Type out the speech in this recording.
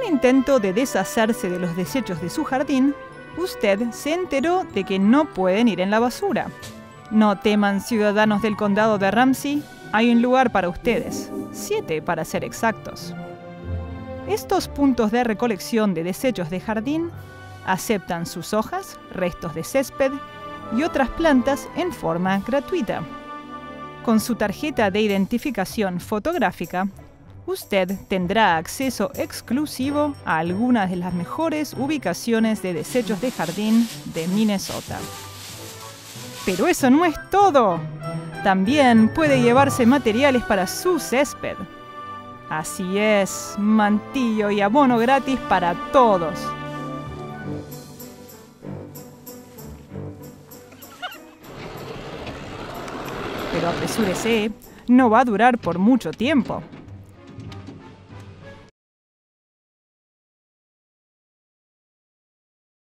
intento de deshacerse de los desechos de su jardín, usted se enteró de que no pueden ir en la basura. No teman, ciudadanos del condado de Ramsey, hay un lugar para ustedes, 7 para ser exactos. Estos puntos de recolección de desechos de jardín aceptan sus hojas, restos de césped y otras plantas en forma gratuita. Con su tarjeta de identificación fotográfica, usted tendrá acceso exclusivo a algunas de las mejores ubicaciones de desechos de jardín de Minnesota. Pero eso no es todo. También puede llevarse materiales para su césped. Así es, mantillo y abono gratis para todos. Pero apresúrese, no va a durar por mucho tiempo.